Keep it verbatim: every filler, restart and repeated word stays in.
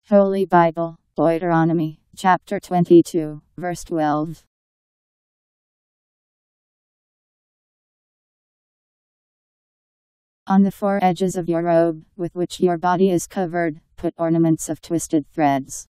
Holy Bible Deuteronomy Chapter twenty-two, verse twelve. On the four edges of your robe, with which your body is covered, put ornaments of twisted threads.